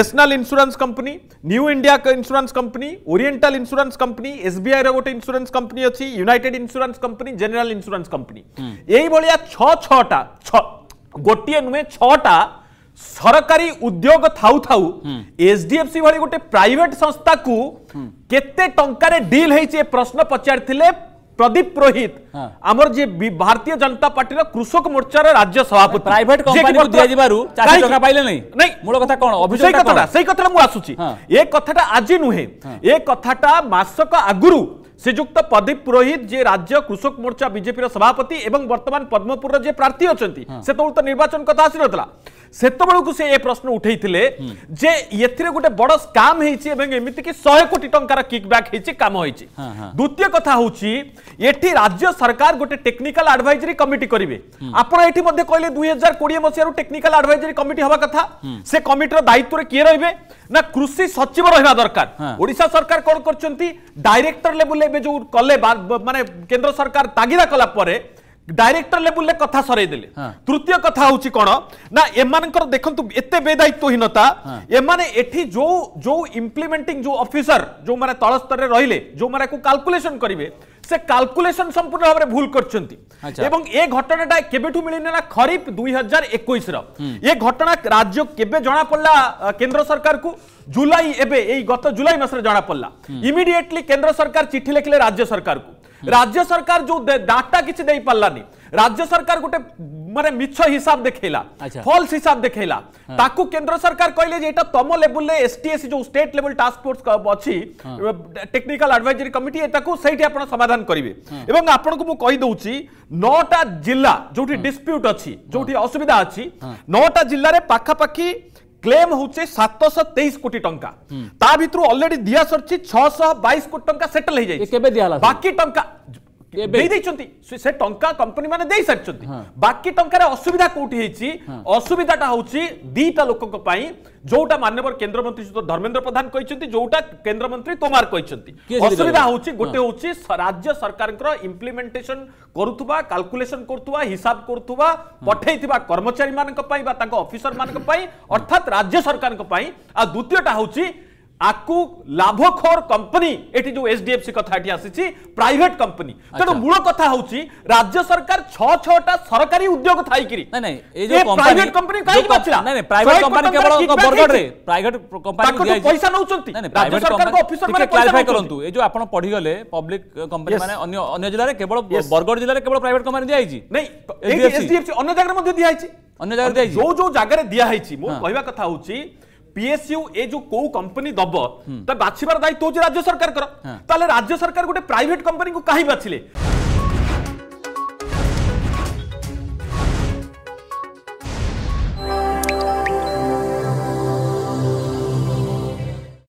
National insurance company, new India insurance company, oriental insurance company, SBI रो गोटे insurance company अच्छी, united insurance company, general insurance company, यही भलिया छटा गोटे नुहे छटा सरकारी उद्योग थाउ थाउ एचडीएफसी भली गोटे प्राइवेट संस्था को केते टंकारे डील है प्रश्न पचारथिले प्रदीप पुरोहित आमर जे भारतीय जनता पार्टी कृषक मोर्चार राज्य सभापति। प्राइवेट कंपनी को दिया जिबारु चाची टका पाइले नहीं मूल कथा कोन अभिषेक कथा सही कथा मु आसुची ए कथाटा आज नुहे ए कथाटा मासक आगुरु श्रीजुक्त प्रदीप पुरोहित जे राज्य कृषक मोर्चा बीजेपी सभापति एवं वर्तमान पद्मपुर जे प्रार्थी अछंती से तो निर्वाचन कथा आसी नतला सेतबेलू से ए प्रश्न उठेइथिले जे एथिरे गोटे बड़ स्काम हेछि एवं एमिति कि 100 कोटी टंकार किकबैक हेछि काम होइछि। द्वितीय कथा होछि एठी राज्य सरकार गोटे टेक्निकल एडवाइजरी कमिटी करिवे आपण एठी मध्ये कहले 2020 मसिया टेक्निकल एडवाइजरी कमिटी हवा कथा से कमिटीर दायित्व रे किए रहिबे ना कृषि सचिव रहिबा दरकार। ओडिशा सरकार कोन करचंती डायरेक्टर लेवल एबे जो कले माने केंद्र सरकार तागिदा कला परे डायरेक्टर लेवल ले कथा सरै देले। तृतीय कथा होची कोन ना एमानकर देखंतु एते बेदायित्वहीनता एमाने एठी जो जो इंप्लीमेंटिंग जो ऑफिसर जो माने तळ स्तर रे रहिले जो माने को कैलकुलेशन करिवे से कैलकुलेशन संपूर्ण भाबरे भूल करचंती एवं ए घटनाटा केबेठु मिलिने ना खरीफ 2021 रो ए घटना राज्य केबे जणा पड़ला केंद्र सरकार को जुलाई एबे ए गत जुलाई मास रे जणा पड़ला इमीडिएटली केंद्र सरकार चिट्ठी लिखले राज्य सरकार को राज्य सरकार जो डाटा किछि देई पारलानी राज्य सरकार गोटे माने मिछ हिसाब देखैला फॉल्स हिसाब देखैला ताकू केंद्र सरकार कहले जे एटा तम लेवल ले एसटीएस जो स्टेट लेवल टास्क फोर्स अछि टेक्निकल एडवाइजरी कमिटी एटाकू सहीटी आपण समाधान करिवे एवं आपण को मु कहि दउची 9टा जिल्ला जोठी डिस्प्यूट अछि जोठी असुविधा अछि 9टा जिल्ला रे पाखा पाखी क्लेम होचे 723 कोटी टंका ता भितरु ऑलरेडी दिया सरछि 622 कोटी टंका सेटल हे जाई केबे दियाला बाकी टंका देई दैछंती से टंका कंपनी माने देई सरछंती बाकी टंका रे असुविधा कोठी हेछि असुविधाटा होछि दीटा लोकक पई जोटा माननीय केंद्र मंत्री धर्मेंद्र प्रधान कहिसंती जोटा केंद्र मंत्री तोमार कहिसंती असुविधा होछि गोटे होछि राज्य सरकार इंप्लीमेंटेशन करुथुबा कैलकुलेशन करुथुबा हिसाब करुथुबा पठेइथिबा कर्मचारी मानक पई बा ताको ऑफिसर मानक पई अर्थात राज्य सरकार पई आ द्वितीयटा होछि आकु लाभखोर कंपनी एटी जो एचडीएफसी कथा एटी आसीची प्राइवेट कंपनी तेनो मूल कथा होची राज्य सरकार 6-6टा सरकारी उद्योग थाई किरी नहीं ए जो प्राइवेट कंपनी काई बचला नहीं प्राइवेट कंपनी केवल बरगड रे प्राइवेट कंपनी दिया पैसा नउचंती राज्य सरकार को ऑफिसर माने क्लैरिफाई करंतु ए जो आपण पढी गले पब्लिक कंपनी माने अन्य जिल्ला रे केवल बरगड जिल्ला रे केवल प्राइवेट कंपनी दिया हिची नहीं एचडीएफसी अन्य जगह मध्ये दिया हिची अन्य जगह दिया हिची जो जो जगह रे दिया हिची मो कहबा कथा होची पीएसयू ए जो को कंपनी दब त बाछिबार दायित्व होची राज्य सरकार कर ताले राज्य सरकार गोटे प्राइवेट कंपनी को काहे बाछिले